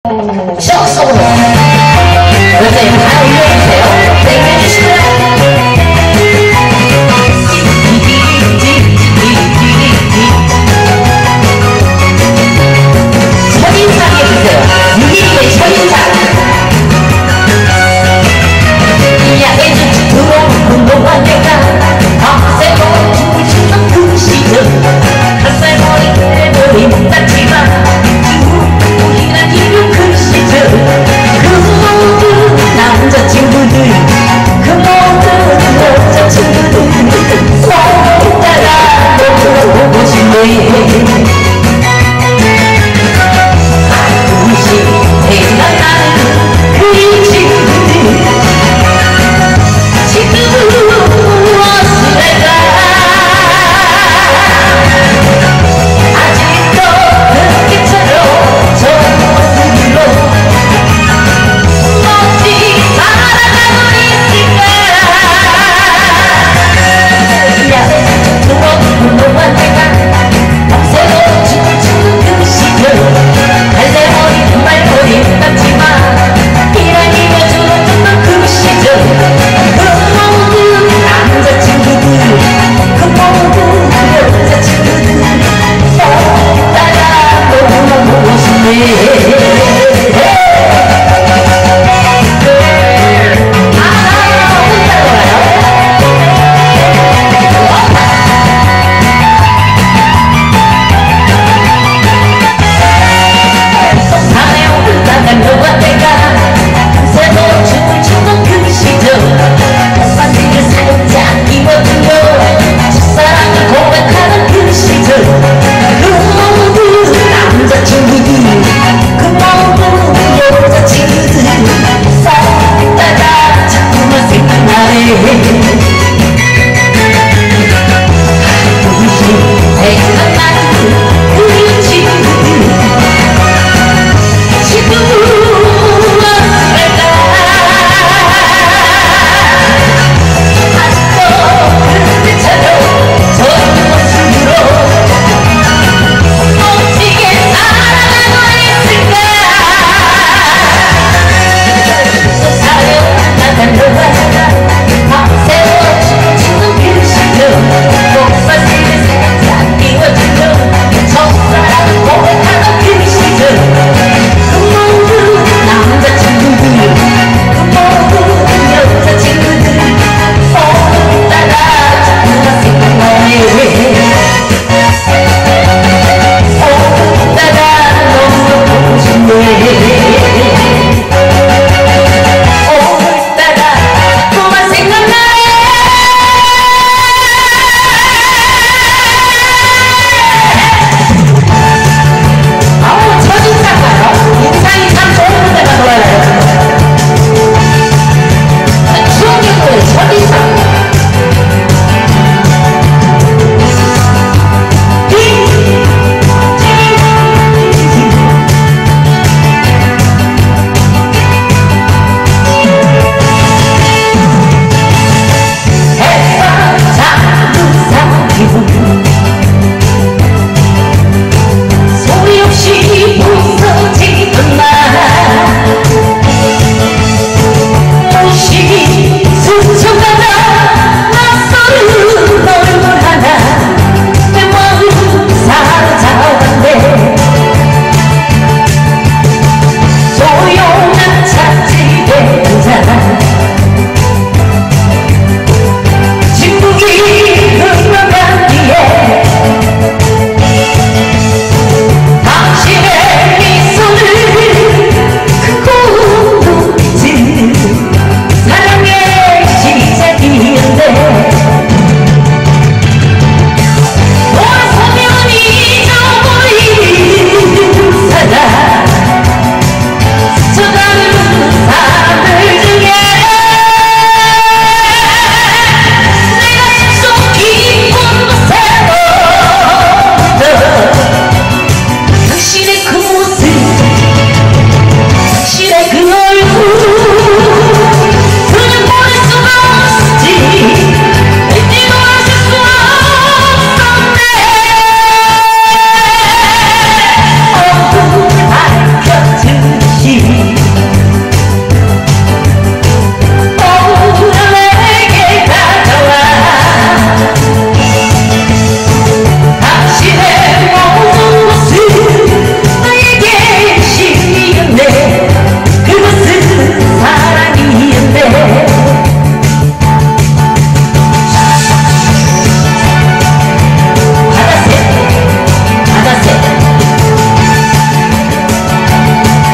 쇼속으로 요새 다 올려주세요. 땡겨주시고요. 첫인상 해주세요. 유리의 첫인상. 야해진 들어온 동안 내가 밤새고 춤을 추던 그 시절 햇살머리 해버리 못났지만 우리란 이름 그 시절 그 모든 남자친구들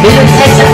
멜로디 살짝.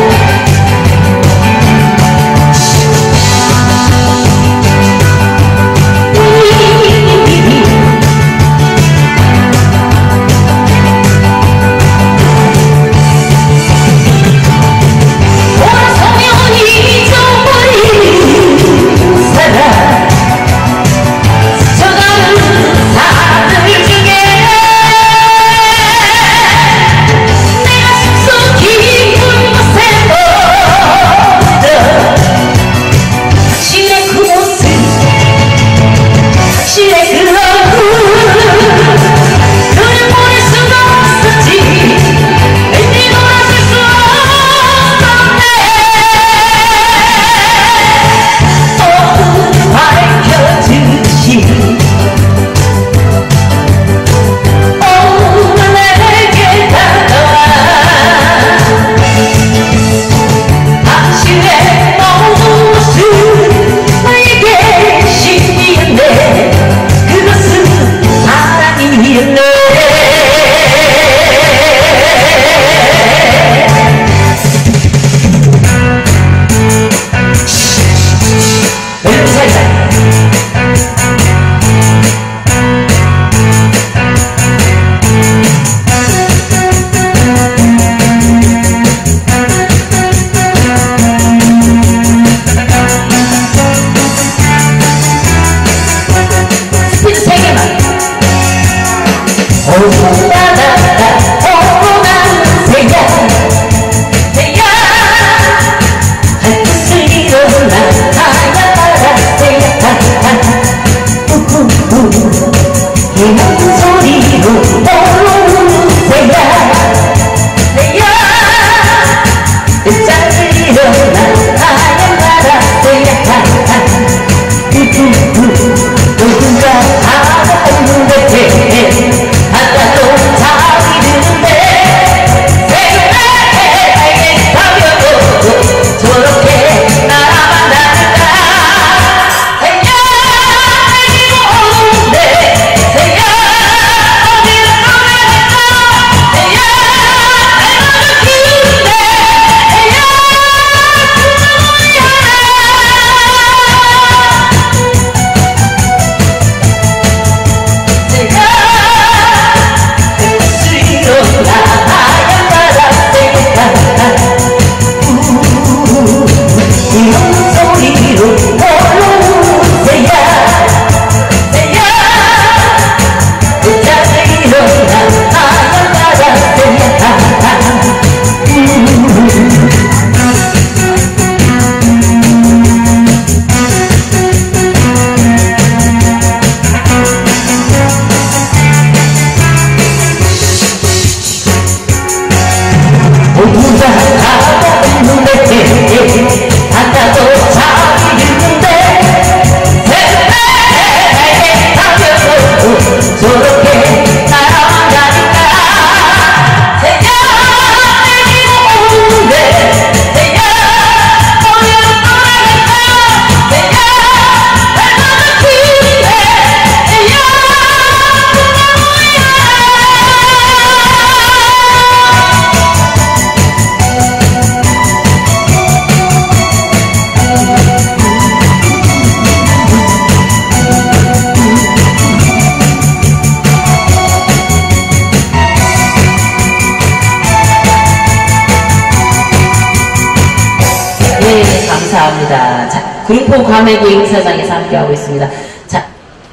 감사합니다. 자, 군포 과메구 행사장에서 함께하고 있습니다. 자,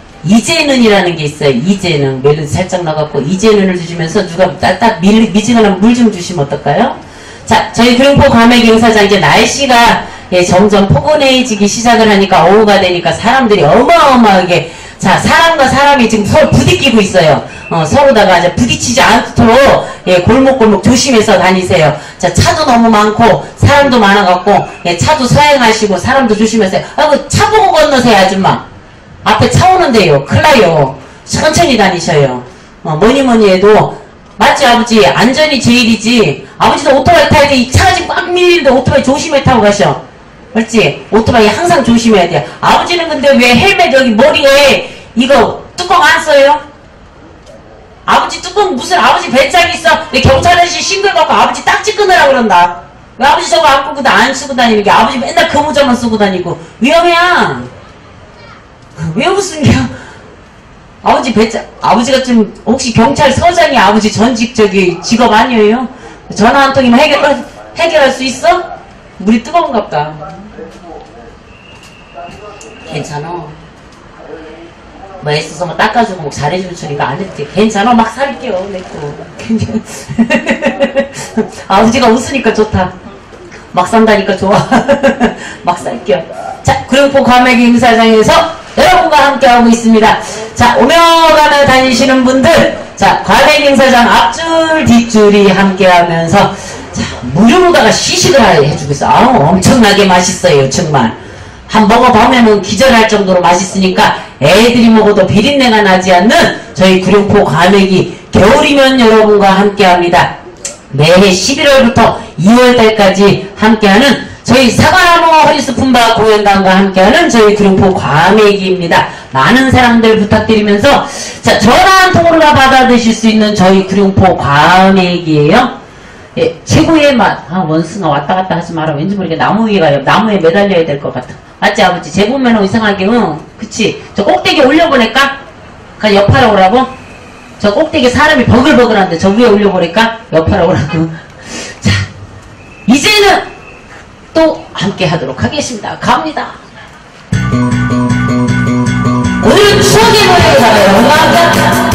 이재는이라는 게 있어요. 이재는. 멜로디 살짝 나갔고, 이재는을 주시면서 누가 딱 미지근한 물 좀 주시면 어떨까요? 자, 저희 군포 과메구 행사장 이제 날씨가 점점 포근해지기 시작을 하니까 오후가 되니까 사람들이 어마어마하게 자, 사람과 사람이 지금 서로 부딪히고 있어요. 서로다가 이제 부딪히지 않도록 골목골목 조심해서 다니세요. 자, 차도 너무 많고 사람도 많아갖고 차도 서행하시고 사람도 조심하세요. 아이고 차 보고 건너세요 아줌마. 앞에 차 오는데요. 큰일 나요. 천천히 다니셔요. 뭐니 해도 맞지 아버지? 안전이 제일이지. 아버지도 오토바이 타야 돼. 이 차가 지금 꽉 밀리는데 오토바이 조심해 타고 가셔. 그렇지? 오토바이 항상 조심해야 돼. 아버지는 근데 왜 헬멧 여기 머리에 이거 뚜껑 안 써요? 아버지 뚜껑 무슨 아버지 배짱 있어? 왜 경찰 아저씨 싱글 갖고 아버지 딱지 끊으라 그런다. 왜 아버지 저거 안 쓰고 다니는 게 아버지 맨날 그 모자만 쓰고 다니고 위험해야. 왜 웃은 게 아버지 아버지가 좀 혹시 경찰서장이 아버지 전직 직업 아니에요? 전화 한 통이면 해결할 수 있어? 물이 뜨거운가 보다. 괜찮아. 뭐 애써서 뭐 닦아주고 뭐 잘해주는 소리가 안 했지. 괜찮아. 막 살게요. 내꺼. 아버지가 웃으니까 좋다. 막 산다니까 좋아. 막 살게요. 자, 구룡포 과메기 행사장에서 여러분과 함께하고 있습니다. 자, 오며가며 다니시는 분들, 자, 과메기 행사장 앞줄, 뒷줄이 함께하면서, 자, 무료로다가 시식을 해주고 있어. 아우, 엄청나게 맛있어요, 정말. 한 먹어보면은 기절할 정도로 맛있으니까 애들이 먹어도 비린내가 나지 않는 저희 구룡포 과메기 겨울이면 여러분과 함께합니다. 매해 11월부터 2월달까지 함께하는 저희 사과나무 허리스푼바 공연단과 함께하는 저희 구룡포 과메기입니다. 많은 사랑들 부탁드리면서 자, 전화 한 통으로 다 받아 드실 수 있는 저희 구룡포 과메기예요. 예, 최고의 맛. 아, 원숭아 왔다 갔다 하지 마라. 왠지 모르게 나무 위에 가요. 나무에 매달려야 될 것 같아. 맞지 아버지? 제 보면은 이상하게 그치? 저 꼭대기 올려보낼까? 그냥 옆하러 오라고? 저 꼭대기 사람이 버글버글한데 저 위에 올려보낼까? 옆하러 오라고. 자, 이제는 또 함께 하도록 하겠습니다. 갑니다. 오늘은 추억의 노래를 가요. 음악가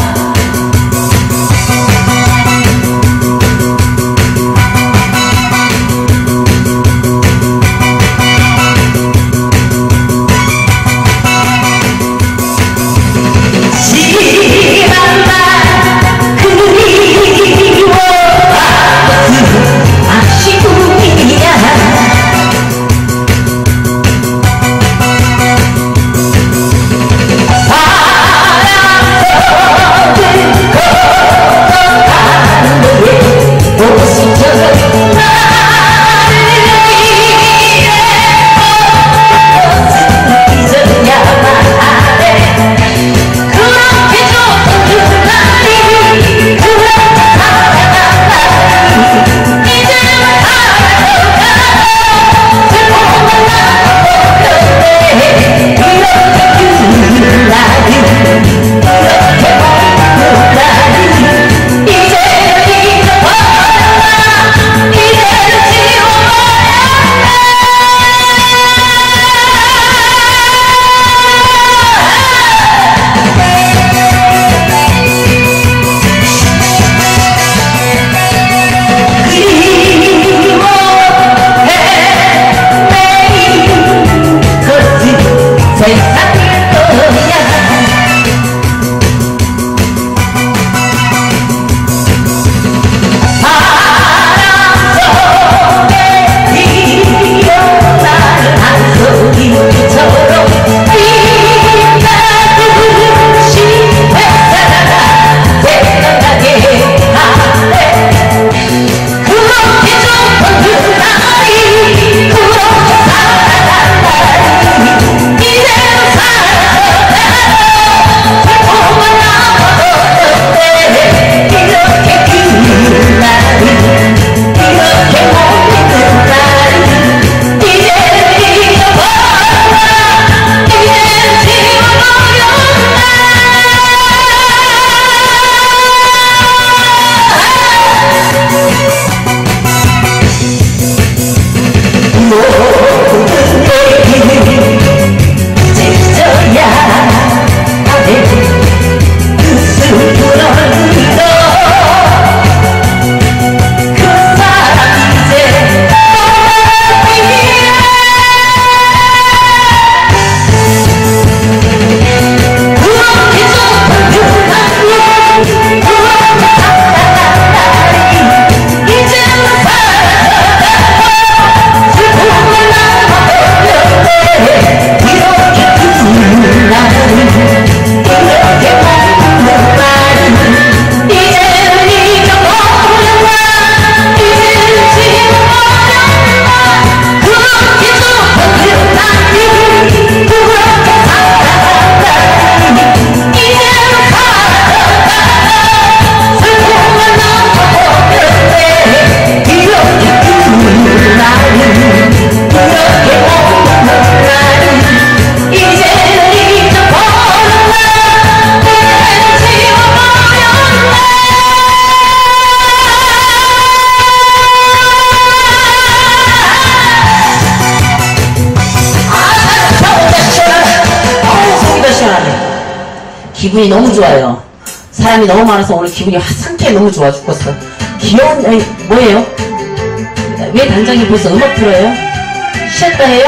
기분이 너무 좋아요. 사람이 너무 많아서 오늘 기분이 상쾌해 너무 좋아 죽겠어. 귀여운, 아니, 뭐예요? 왜 단장님 벌써 음악 틀어요? 쉬었다 해요?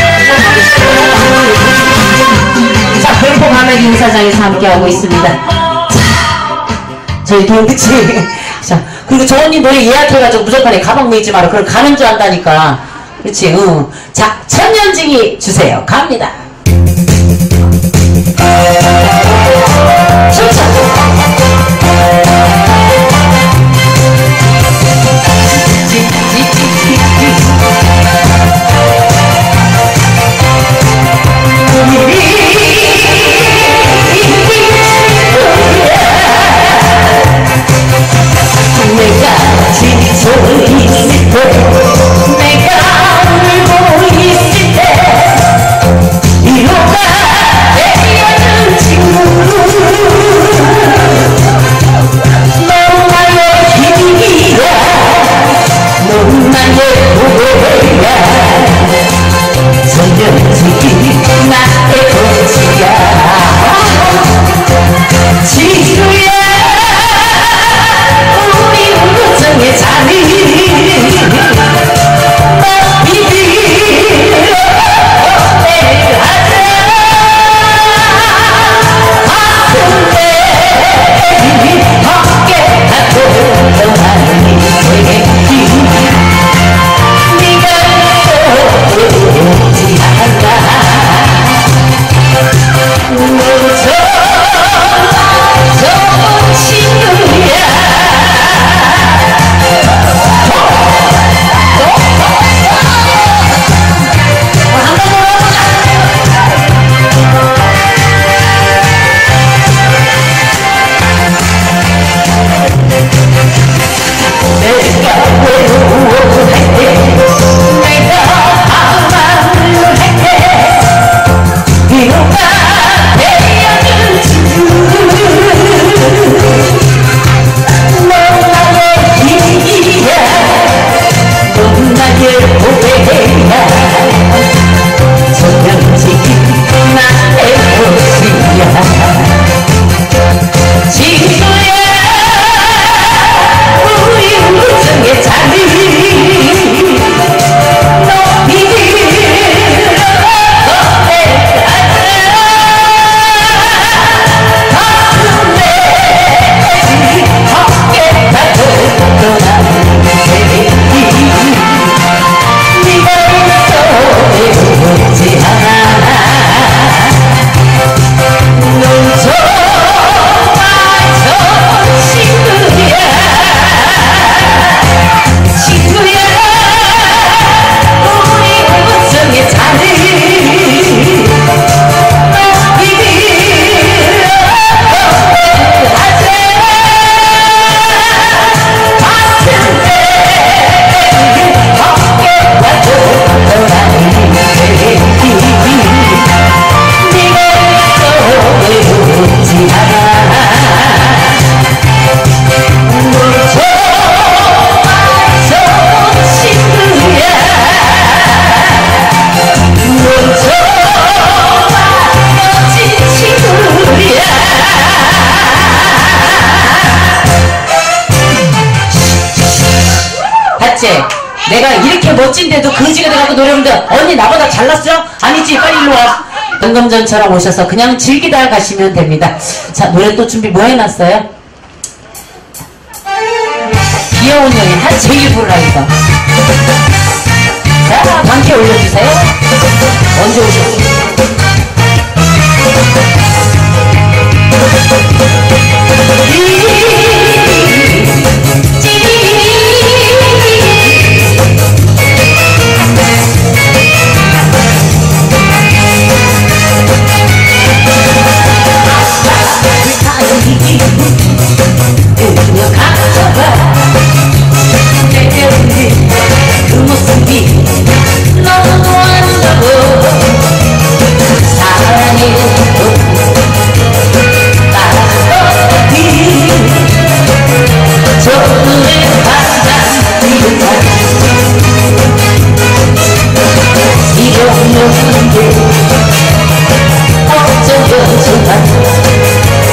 자, 별포 가메기 인사장에서 함께하고 있습니다. 자, 저희 동그치. 자, 그리고 저 언니 노래 예약해가지고 무조건 가방 메이지 마라. 그럼 가는 줄 안다니까. 그치, 응. 자, 천년징이 주세요. 갑니다. 춤춰! 내가 지쳐 있을 때 내가 울고 있을 때 위로가 되어준 친구 넌 나의 힘이야 넌 나의 보배야 천년지기 나의 꽃이야 지루야 우리 우정의 자리 내가 이렇게 멋진데도 거지가 돼갖고 노래하는데 언니 나보다 잘났어? 아니지 빨리 일로 와. 연금전처럼 오셔서 그냥 즐기다 가시면 됩니다. 자 노래 또 준비 뭐 해놨어요? 귀여운 여인 한 제1부를 하니까 자 함께 올려주세요. 언제 오셨어요? 그 모습이 너무 아름다워 어쩌면 정말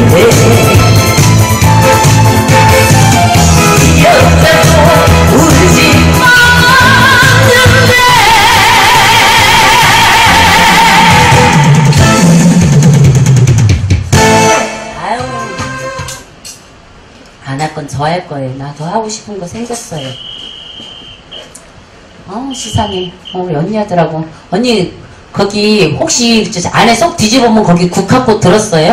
여자도 울지 않는데 아유 안 할 건 저 할 거예요. 나 더 하고 싶은 거 생겼어요. 세상에. 우리 언니 하더라고. 언니 거기 혹시 안에 쏙 뒤집어보면 거기 국화꽃 들었어요?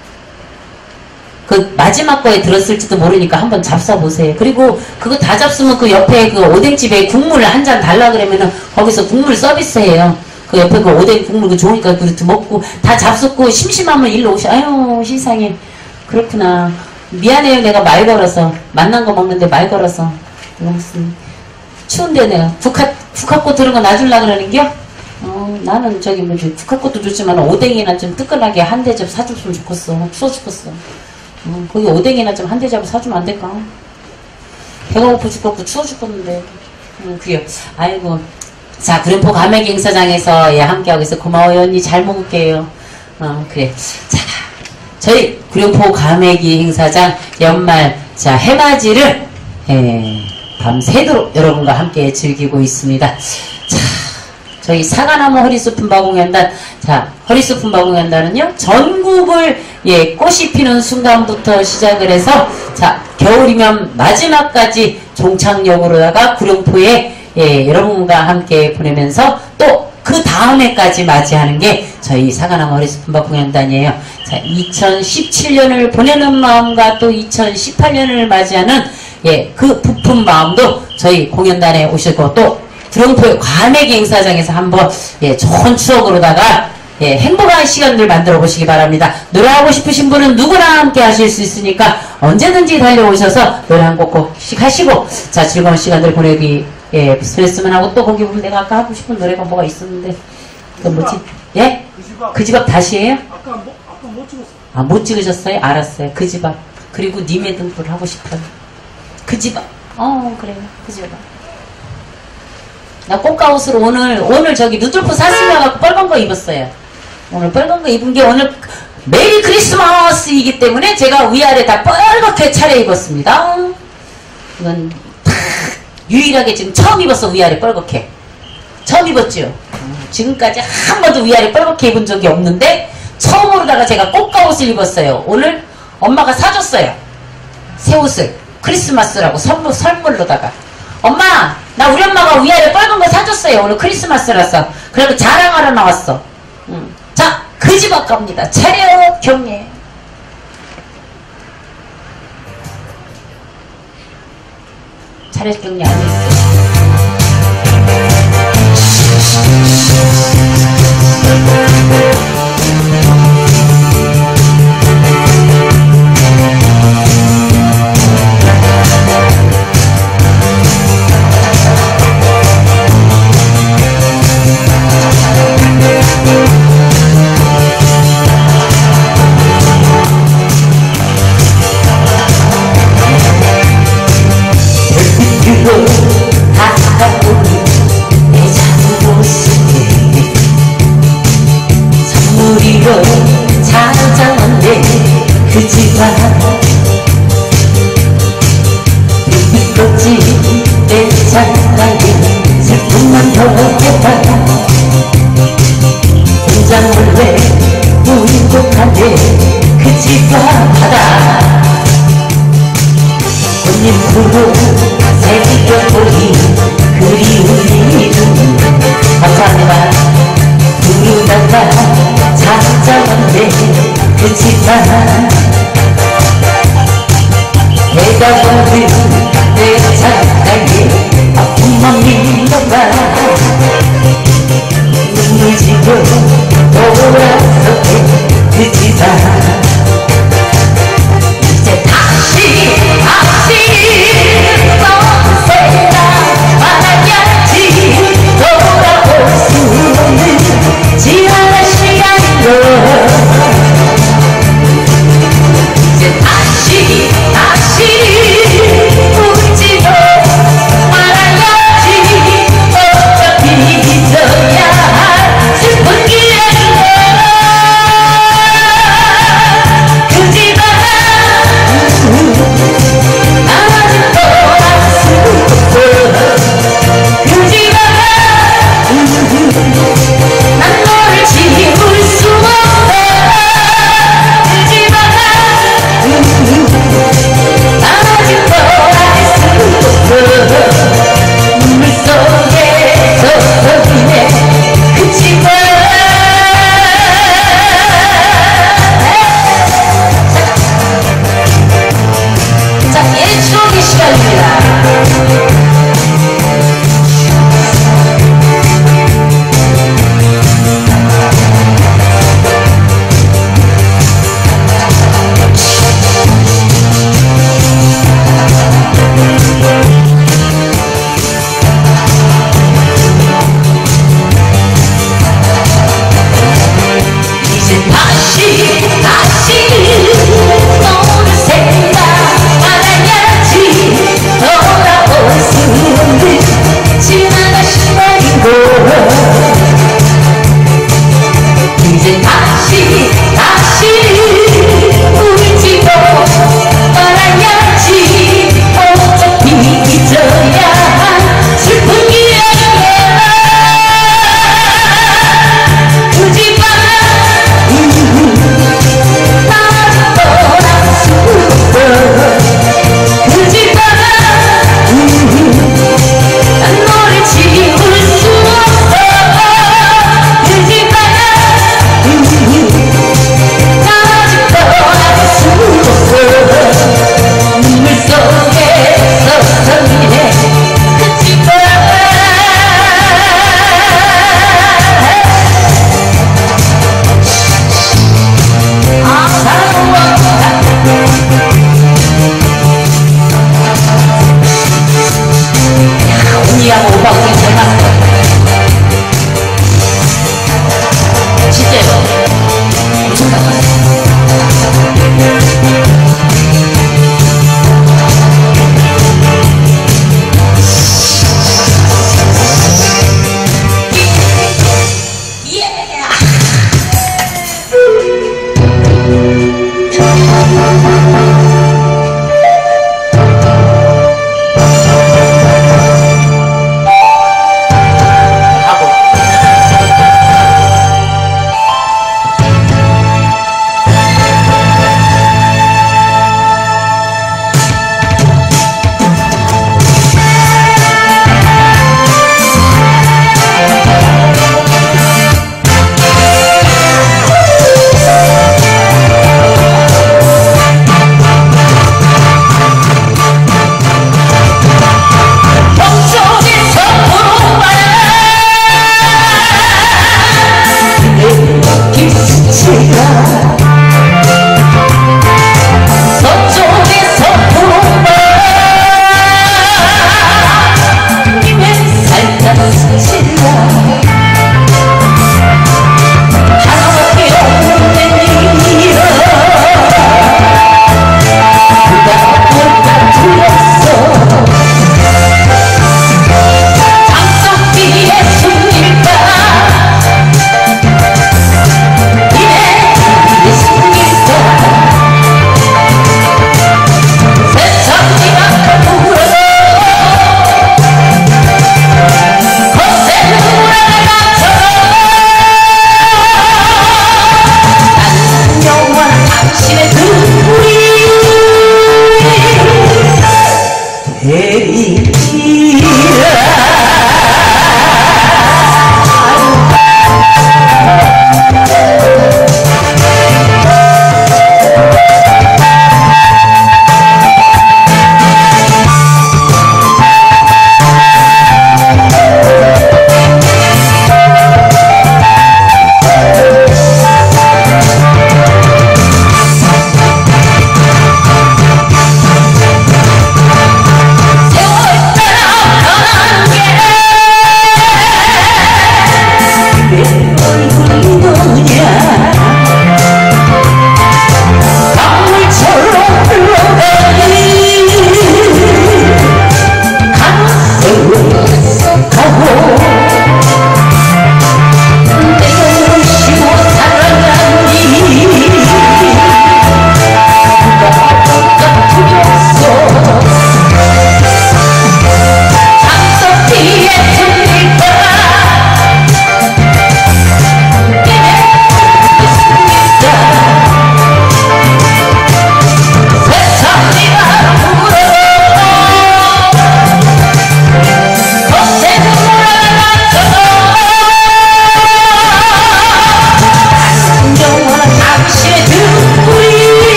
그 마지막 거에 들었을지도 모르니까 한번 잡숴보세요. 그리고 그거 다 잡수면 그 옆에 그 오뎅집에 국물 한 잔 달라 그러면은 거기서 국물 서비스해요. 그 옆에 그 오뎅 국물 그 좋으니까 그렇게 먹고 다 잡숫고 심심하면 일로 오셔. 아유 세상에. 그렇구나. 미안해요. 내가 말 걸어서. 만난 거 먹는데 말 걸어서. 무슨 추운데 내가 국화꽃 들은 거 놔줄라 그러는겨? 나는 저기 뭐지 국화꽃도 좋지만 오뎅이나 좀 뜨끈하게 한 대접 사줬으면 좋겠어. 추워 죽겠어. 거기 오뎅이나 좀 한 대접 사주면 안 될까? 배가 고파 죽겠고 추워 죽겠는데. 그래요. 아이고. 자, 구룡포 가메기 행사장에서 예, 함께하고 있어. 고마워요 언니. 잘 먹을게요. 그래. 자, 저희 구룡포 가메기 행사장 연말 자 해맞이를 밤새도록 여러분과 함께 즐기고 있습니다. 자, 저희 사과나무 허리소품바 공연단, 자, 허리소품바 공연단은요, 전국을, 예, 꽃이 피는 순간부터 시작을 해서, 자, 겨울이면 마지막까지 종착역으로다가 구룡포에, 예, 여러분과 함께 보내면서 또 그 다음에까지 맞이하는 게 저희 사과나무 허리소품바 공연단이에요. 자, 2017년을 보내는 마음과 또 2018년을 맞이하는 예, 그 부푼 마음도 저희 공연단에 오시고 또 구룡포 과메기 행사장에서 한번 예, 좋은 추억으로다가 예, 행복한 시간들 만들어 보시기 바랍니다. 노래하고 싶으신 분은 누구나 함께 하실 수 있으니까 언제든지 달려오셔서 노래 한 곡씩 하시고 자 즐거운 시간들 보내기 예, 스트레스만 하고 또 거기 보면 내가 아까 하고 싶은 노래가 뭐가 있었는데 그 뭐지? 예? 그 집 앞 다시 해요? 아까 못 찍었어. 아, 못 찍으셨어요? 알았어요. 그 집 앞. 그리고 님의 등불 하고 싶어요. 그 집 앞. 그래요. 그 집 앞. 나 꽃가옷으로 오늘 저기 누들포 사슴이와갖고 빨간 거 입었어요. 오늘 빨간 거 입은 게 오늘 메리 크리스마스이기 때문에 제가 위아래 다 빨갛게 차려입었습니다. 이건 유일하게 지금 처음 입었어. 위아래 빨갛게. 처음 입었죠. 지금까지 한 번도 위아래 빨갛게 입은 적이 없는데 처음으로다가 제가 꽃가옷을 입었어요. 오늘 엄마가 사줬어요. 새 옷을. 크리스마스라고 선물로다가. 엄마! 나 우리 엄마가 위아래 빨간 거 사줬어요. 오늘 크리스마스라서. 그래도 자랑하러 나왔어. 자, 그 집 앞 갑니다. 차렷 경례. 차렷 경례 안 했어. 찾아왔네 그 집 앞 빛꽃이 내 창가에 슬픔만 더했다 혼자 몰래 울고가네 그 집 앞 바다 꽃잎으로 새겨보니 그리운 이름 감사합니다. 부르다가 찾아왔네 그 집 앞 해가 보는 내 창가에 아픔만 밀려가 눈물 지고 돌아섰네 그 집 앞 이제 다시 선생가 말아야지 돌아올 수 없는 지나간 시간으로 이제 다시 울지도 말아야지 어차피 잊어야 할 슬픈 기억이야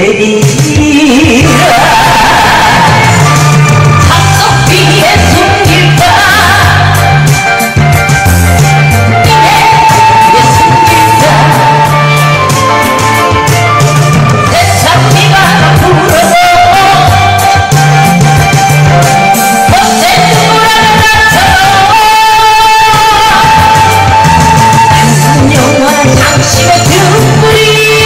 되리라 창석 위에 숨길까 위에 숨길까 내 찬미가 불어서 어째 누구라는 나처럼 안녕한 당신의 눈물이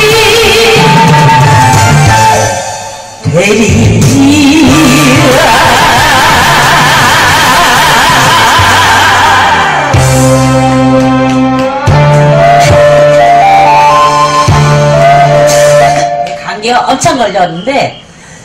감기가 엄청 걸렸는데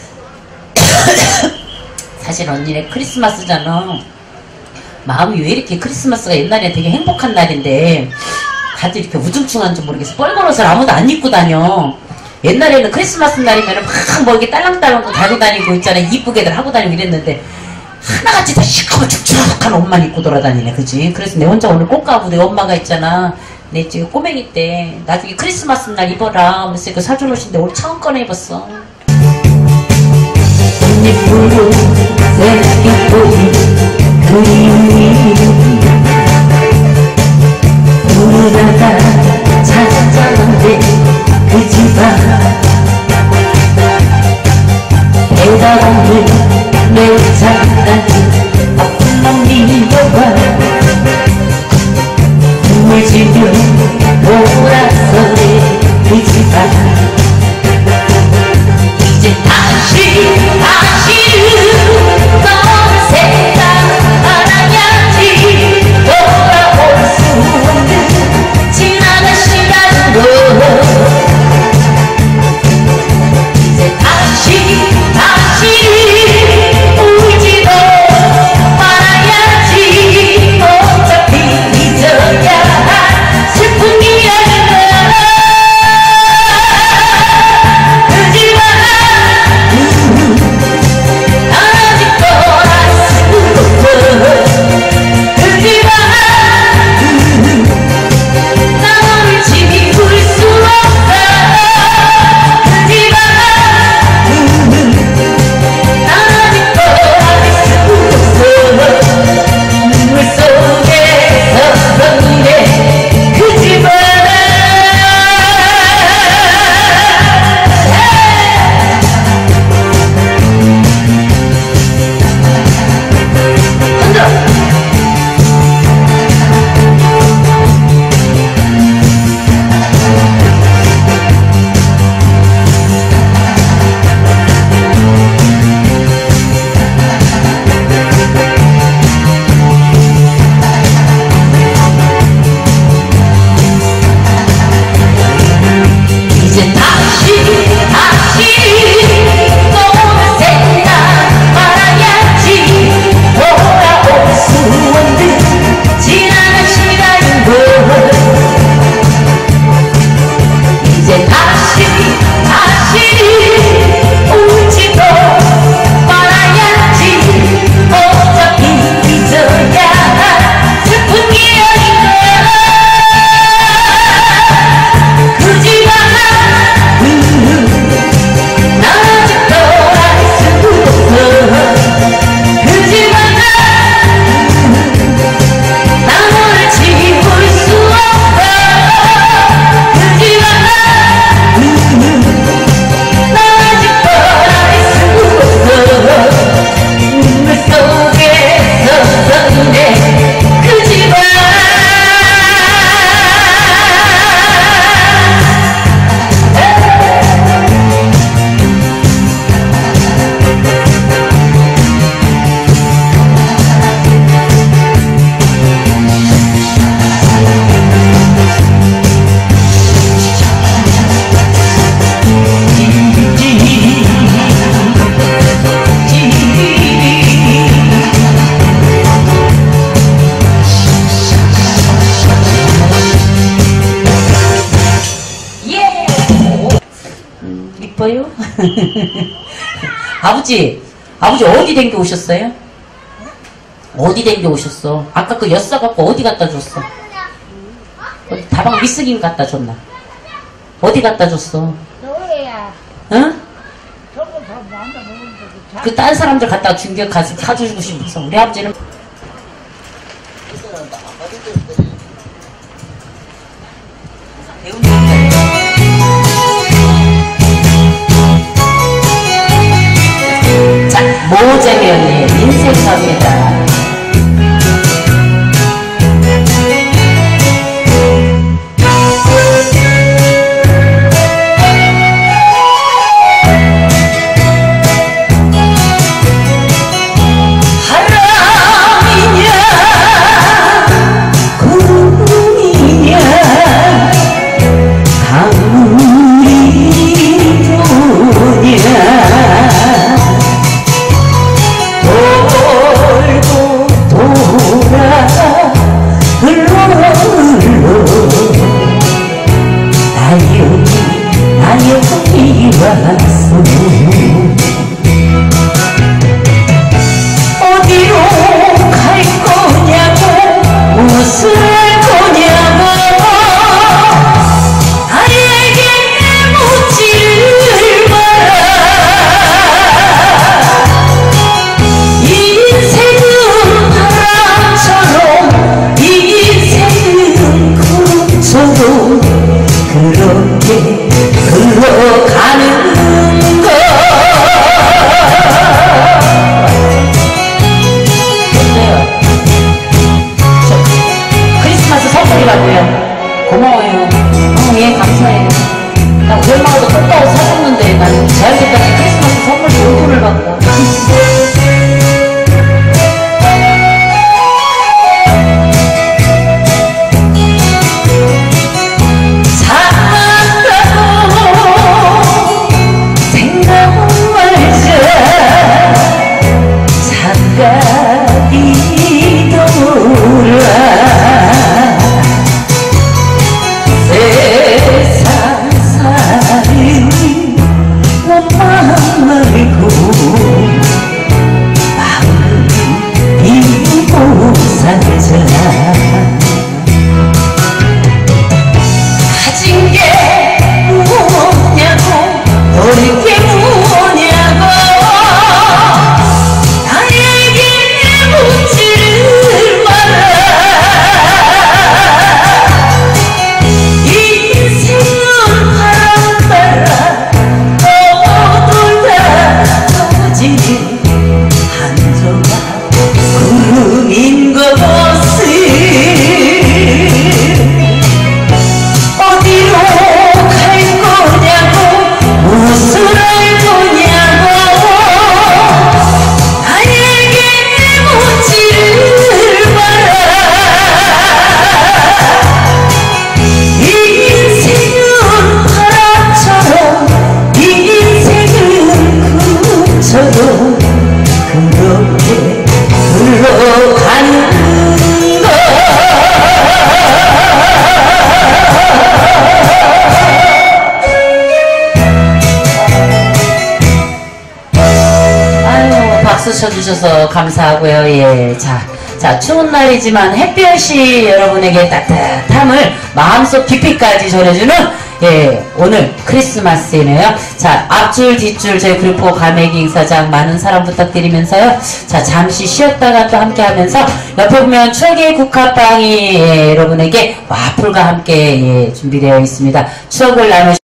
사실 언니네 크리스마스잖아. 마음이 왜 이렇게 크리스마스가 옛날에 되게 행복한 날인데 다들 이렇게 우중충한지 모르겠어. 뻘건옷을 아무도 안 입고 다녀. 옛날에는 크리스마스 날이면 막 뭐 이렇게 딸랑딸랑 달고 다니고 있잖아. 이쁘게들 하고 다니고 이랬는데 하나같이 다 시커멓 축축한 옷만 입고 돌아다니네. 그지? 그래서 내 혼자 오늘 꽃 가고 내 엄마가 있잖아. 내 지금 꼬맹이 때 나중에 크리스마스 날 입어라 하면서 이거 사준 옷인데 오늘 처음 꺼내 입었어. 예쁘고 새끼꼬리 그림이 누나가 찾아왔는데 그 집안 애가 없는 매우 착한 아픈 미녀가 눈물 지며 돌아서네 그 집안 이제 당신은 너는 생각 안 하냐지 돌아올 수 없는 지나간 시간으로 이제 당신이 울지도 말아야지 어차피 잊어야 할 슬픈 이야기가 그지만 아직도 알 수 없어 그지만 너를 지울 수 없어 그지만 아직도 알 수 없어 눈물 속에 섰었네 그 집안은 흔들어 이제 당신이 너는 생각 말아야지 돌아올 수 없는 지나간 시간인 걸 이제 당신이 울지도 말아야지 어차피 잊어야 할 슬픈 기억인 걸 그지만 아직도 알 수 없어 그지만 나 너를 지울 수 없어 그지만 나 아직도 알 수 없어 눈물 속에 섰었네 그지만 예! 이뻐요? 아버지 어디 댕겨 오셨어요? 어디 댕겨 오셨어? 아까 그 엿사 갖고 어디 갖다 줬어? 어디 다방 미스김 갖다 줬나? 어디 갖다 줬어? 노래야. 응? 그 딴 사람들 갖다 준게 가서 사주고 싶어서 우리 아버지는 자, 모재면의 인생사입니다. 어디로 갈 거냐고 무엇을 할 거냐고 나에게 묻지를 마라. 인생은 바람처럼 인생은 구름처럼 그렇게 흘러가는 것. 좋네요. 크리스마스 선물이라고요. 고마워요. 예, 감사해요. 나 우리 엄마도 꽃다고 사줬는데 난 제한테까지 크리스마스 선물 용돈을 받고. 가진 게 뭐냐고 버린 게 뭐냐고 나에게 묻지를 마라. 인생은 바람 따라 떠돌다 터지는 한 조각 구름인 것을 어디로 갈 거냐고 무엇을 할 거냐고 나에게 묻지를 마라. 인생은 바람처럼 인생은 구름처럼 그렇게 흘러가는 것. 아유, 박수 쳐주셔서 감사하고요. 예, 자, 추운 날이지만 햇볕이 여러분에게 따뜻함을 마음속 깊이까지 전해주는 예, 오늘 크리스마스이네요. 자, 앞줄 뒷줄 저희 그룹포 가메기 행사장 많은 사랑 부탁드리면서요. 자, 잠시 쉬었다가 또 함께 하면서 옆에 보면 추억의 국화빵이 예, 여러분에게 와플과 함께 예, 준비되어 있습니다. 추억을 나누